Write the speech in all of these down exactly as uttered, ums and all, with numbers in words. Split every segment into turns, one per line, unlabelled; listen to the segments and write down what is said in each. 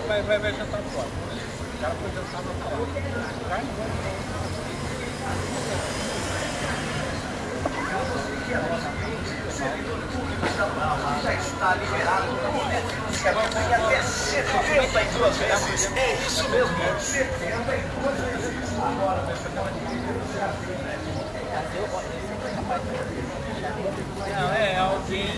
vai, vai, vai jantar fora. O cara foi jantar no carro. Carne,
já está liberado para mulher. E até setenta e duas vezes. É isso mesmo, setenta e duas vezes. Agora,
não, é alguém.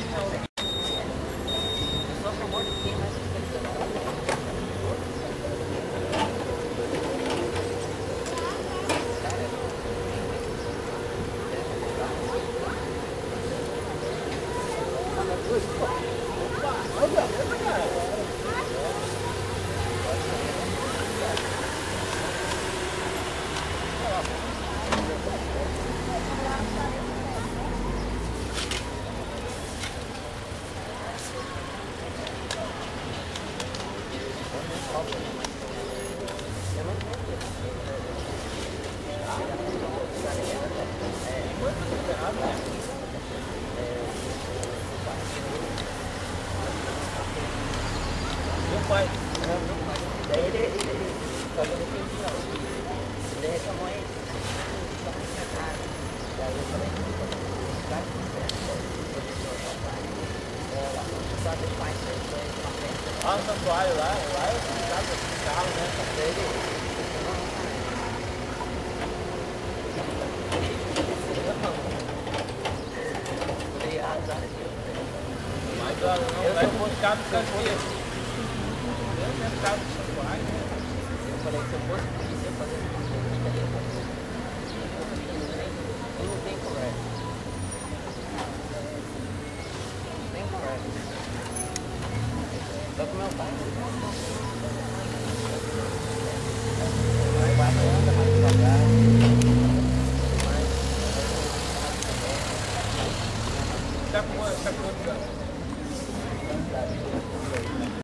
Meu pai.
Daí ele, ele, ele falou que ele tinha ele reclamou aí. Daí eu falei que vai sabe o pai
Lá no santuário, lá, lá é complicado esse carro, né?
ele
Mas olha, não vai buscar no canteiro. Eu mesmo ficava no santuário.
eu falei que se eu fosse polícia eu fazia eu não tenho conversa. Não tem conversa. Só com meu pai. Meu pai anda mais devagar.
Tá com quantos anos?